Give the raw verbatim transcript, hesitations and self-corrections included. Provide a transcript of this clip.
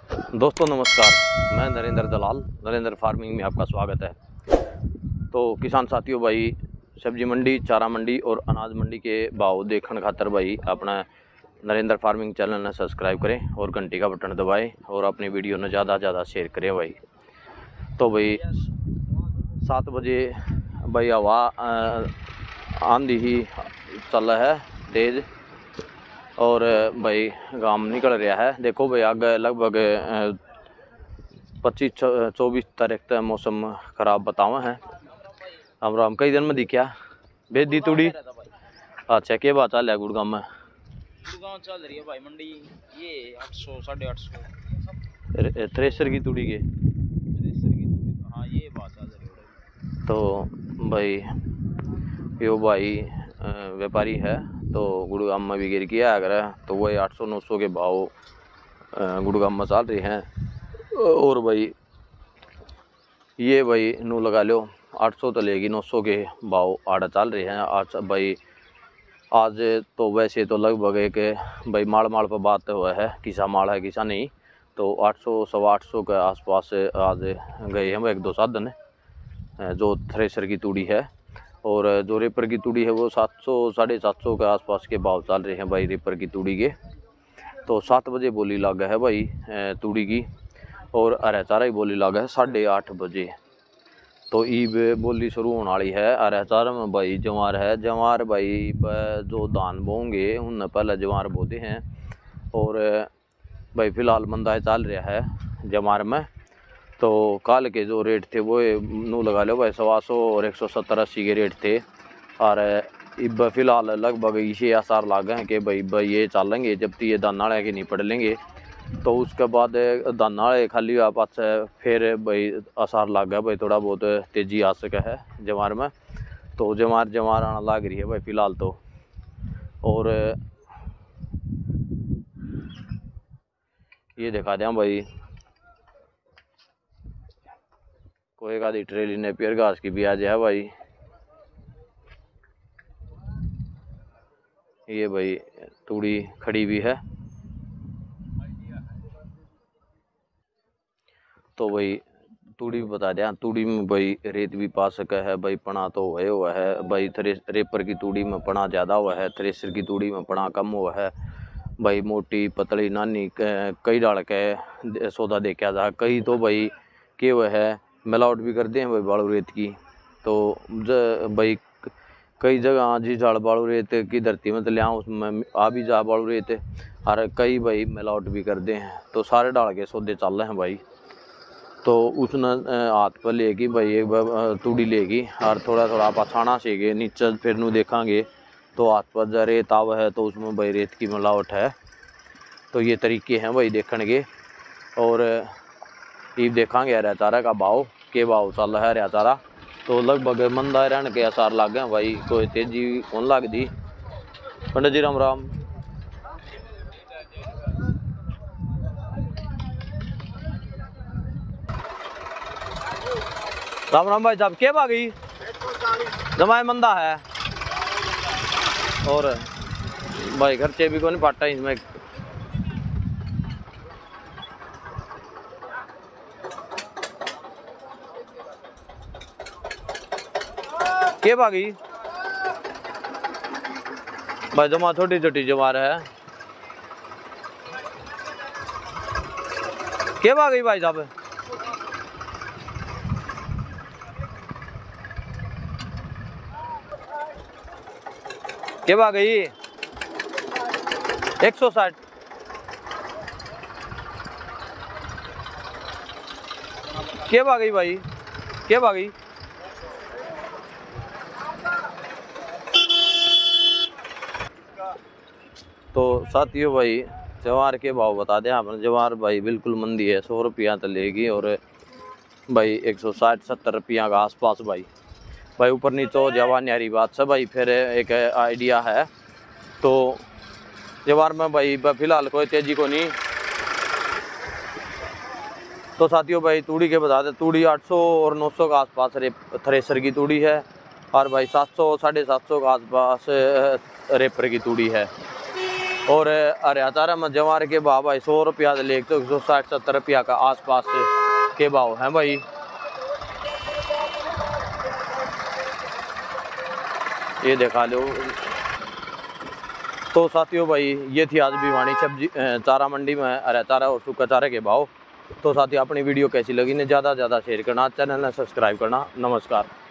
दोस्तों नमस्कार, मैं नरेंद्र दलाल, नरेंद्र फार्मिंग में आपका स्वागत है। तो किसान साथियों भाई, सब्जी मंडी, चारा मंडी और अनाज मंडी के भाव देखने खातर भाई अपना नरेंद्र फार्मिंग चैनल ने सब्सक्राइब करें और घंटी का बटन दबाएं और अपनी वीडियो ने ज़्यादा से ज़्यादा शेयर करें भाई। तो भाई सात बजे भाई हवा आंधी ही चल रहा है तेज़ और भाई गाम निकल रहा है। देखो भाई आगे लगभग पच्चीस चौबीस तारीख तक मौसम खराब बतावा है। हम राम कई दिन में दिखा भेज दी तूड़ी। अच्छा के बात चल है गुड़गांव में? गुड़गांव चल रही है भाई मंडी ये आठ सौ साढ़े आठ सौ थ्रेसर की तूड़ी के। थ्रेसर की तूड़ी हाँ ये बात चल रही है। तो भाई यो भाई व्यापारी है तो गुड़गांव में भी गिर किया अगर तो वही आठ सौ नौ सौ के भाव गुड़गांव में चल रहे हैं। और भाई ये भाई नू लगा लो आठ सौ तो लेगी, नौ सौ के भाव आड़ा चल रहे हैं आज भाई। आज तो वैसे तो लगभग एक भाई माड़ माड़ पर बात हुआ है, किसा माड़ है किसा नहीं। तो आठ सौ सवा आठ सौ के आसपास आज गए हैं एक दो साधन जो थ्रेसर की तूड़ी है। और जो रेपर की तूड़ी है वो सात सौ साढ़े सात सौ के आसपास के भाव चल रहे हैं भाई रेपर की तूड़ी के। तो सात बजे बोली लागा है भाई तूड़ी की और अरे चारा ही बोली लागा है साढ़े आठ बजे। तो ईब बोली शुरू होने वाली है। अरे चारा में भाई जवार है, जवार भाई जो धान बोंगे उनने पहले जवार बोते हैं। और भाई फिलहाल मंदा चल रहा है जवार में। तो कल के जो रेट थे वो नू लगा लो भाई सवा सौ और एक सौ सत्तर अस्सी के रेट थे। और अब फिलहाल लगभग इसे आसार लागे हैं कि भाई भाई ये चलेंगे जब तक ये दाना के नहीं पड़ लेंगे। तो उसके बाद दाना खाली आप फिर भाई आसार लाग गया भाई थोड़ा बहुत तेज़ी आ सका है जवार में। तो जवार जवार आना लाग रही है भाई फिलहाल तो। और ये दिखा दें भाई कोई आधी ट्रेली नेपियर घास की भी आ जाए भाई। ये भाई तूड़ी खड़ी भी है। तो भाई तूड़ी भी बता दें, तूड़ी में भाई रेत भी पा सका है भाई, पना तो हुए हुआ है भाई। थ्रे रेपर की तूड़ी में पना ज़्यादा हुआ है, थ्रेसर की तूड़ी में पना कम हुआ है भाई। मोटी पतली नानी कई डाल के सौदा देखा जा, कई तो भाई के वह है मिलावट भी करते हैं भाई बालू रेत की। तो भाई कई जगह जिस झाड़ बालू रेत की धरती में तो लिया उसमें आ भी जा बालू रेत और कई भाई मिलावट भी करते हैं। तो सारे डाल के सौदे चल रहे हैं भाई। तो उसने हाथ पर लेगी भाई एक तूड़ी लेगी और थोड़ा थोड़ा आप छाना सेगे नीचे फिर नू देखांगे तो हाथ पर जब रेत आव है तो उसमें भाई रेत की मिलावट है। तो ये तरीके हैं भाई देखने के। और ये देखांगे हरा चारा का भाव के भाव चल रहा है हरा चारा। तो लगभग मंदा रहने के आसार लाग गए भाई, कोई तेजी कौन लाग दी। पंडित जी राम राम। राम राम भाई साहब के भागी जमाए मंदा है और भाई खर्चे भी कौन पाटा इसमें। के भागी भाई जमा छोटी छोटी जमा है के भागी भाई साहब। के भागी एक सौ साठ के भागी भाई के भागी। तो साथियों भाई जवार के भाव बता दें आपने। जवार भाई बिल्कुल मंदी है, सौ रुपया तो लेगी और भाई एक सौ साठ सत्तर रुपया का आसपास भाई। भाई ऊपर नीचे हो जावा न्यारी बात से भाई फिर एक आइडिया है। तो जवार में भाई फिलहाल कोई तेजी को नहीं। तो साथियों भाई तूड़ी के बता दें, तूड़ी आठ सौ और नौ सौ के आसपास थ्रेसर की तूड़ी है और भाई सात सौ साढ़े सात सौ के आसपास रेपर की तूड़ी है। और हरा चारा में जवार के भाव भाई सौ रुपया से लेकर तो एक सौ साठ सत्तर रुपया का आसपास के भाव हैं भाई। ये दिखा लो। तो साथियों भाई ये थी आज भिवानी सब्जी चारा मंडी में हरा चारा और सूखा चारे के भाव। तो साथियों अपनी वीडियो कैसी लगी ने ज़्यादा से ज़्यादा शेयर करना, चैनल ने सब्सक्राइब करना। नमस्कार।